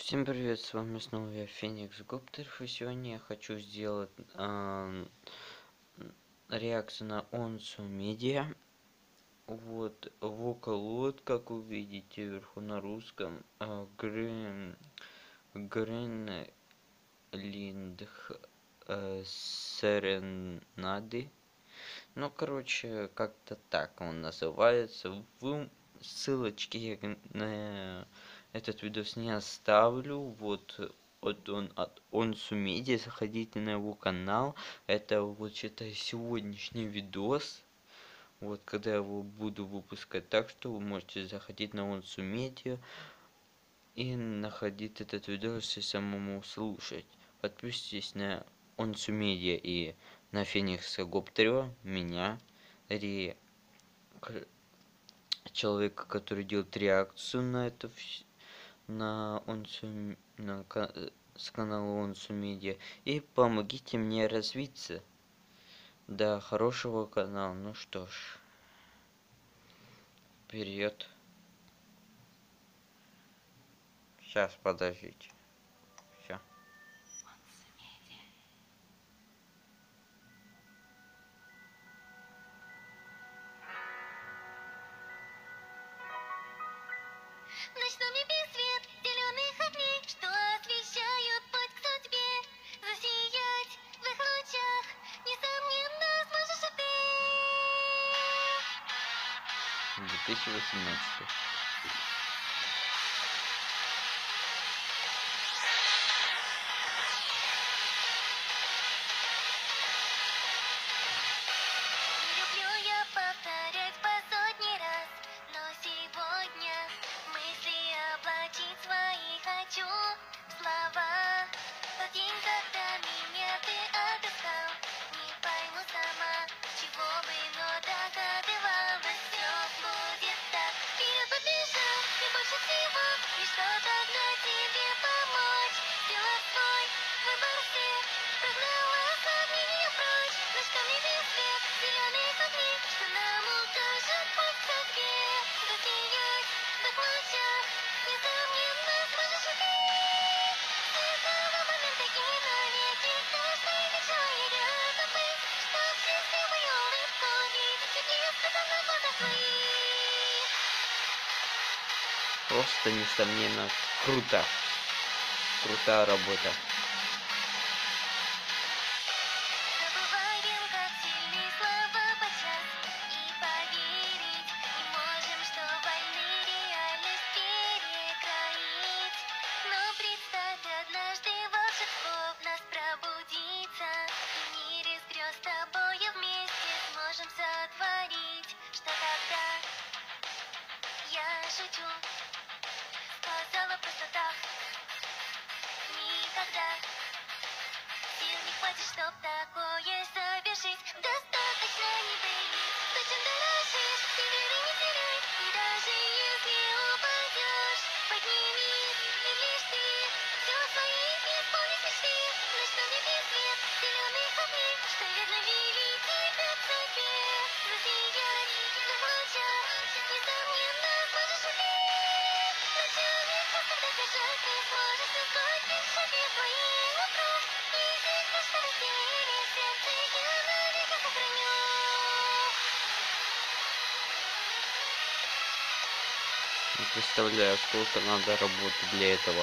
Всем привет, с вами снова я, Феникс Гоптеров, и сегодня я хочу сделать реакцию на Онсу Медиа. Вот, Вокалот, как вы видите, вверху на русском, Гринлинд Серенады. Ну, короче, как-то так он называется. Ссылочки я на этот видос не оставлю. Вот он от Онсу Медиа. Заходите на его канал. Это вот считай сегодняшний видос. Вот когда я его буду выпускать. Так что вы можете заходить на Онсу Медиа и находить этот видос и самому слушать. Подписывайтесь на Онсу Медиа и на Феникса Гоптерева, меня, человека, который делает реакцию на это, на Онсу, с канала Онсу Медиа, и помогите мне развиться до хорошего канала. Ну что ж, вперед. Сейчас, подождите. Все. В ночном небе свет зеленых огней, что освещают путь к судьбе. Засиять в их лучах, несомненно, сможешь и ты. 2018. Не люблю я повторять по сотни раз, но сегодня мысли облачить свои хочу в слова. Тот день, когда меня ты отыскал, не пойму сама, чего бы, но догадывалась, все будет так. Вперед побежал, и больше всего, лишь что-то для тебе помочь. Сделав свой выбор всех, прогнала сомнения прочь. Наш каменный свет, зеленых огней, что нам укажет путь к судьбе. Засиять в их лучах, несомненно, сможешь и ты. Светлого момента и навеки каждой мечтой рядом быть, чтоб счастливую улыбку видеть тебе сказано глаза своих. Просто, несомненно, круто. Крутая работа. Забываем, как сильны слова подчас, и поверить не можем, что вольны реальность перекроить. Но представь, однажды волшебство в нас пробудится, и мир из грез с тобою вместе сможем сотворить. Что тогда? Я шучу, сказала просто так. Никогда сил не хватит, чтоб такое совершить. Достаточно не быть, то, чем дорожишь, и веры не теряй. И даже если упадешь, поднимись, и лишь ты все свои исполнить мечты. В ночном небе свет зеленых огней, что верно вели тебя к судьбе. Засиять в их лучах, несомненно, сможешь и ты. Ночами когда бежать не сможешь, не сколько шаги твои вокруг. И здесь что разделили сердце, я навеки сохраню. Не представляю, сколько надо работать для этого.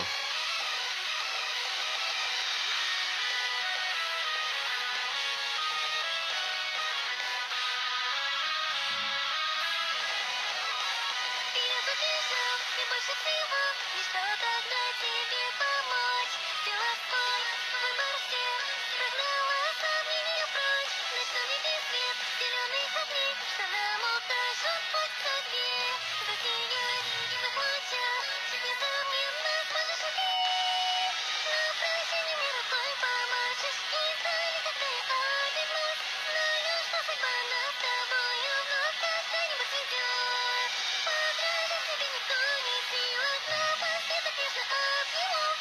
Вперед убежал, и больше всего лишь что-то для тебе помочь. Сделав свой выбор всех, прогнала сомнения прочь. В ночном небе свет зеленых огней, что нам укажут путь к судьбе. Засиять в их лучах, несомненно, сможешь и ты. На прощание мне рукой помашешь, и издалека ты обернусь. Знаю, что судьба нас с тобою вновь когда-нибудь сведет. Подражать тебе никто не в силах, напоследок нежно обниму.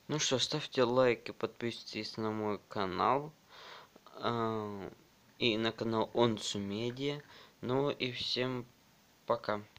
Ну что, ставьте лайки, подписывайтесь на мой канал и на канал Онцу Медиа. Ну и всем пока.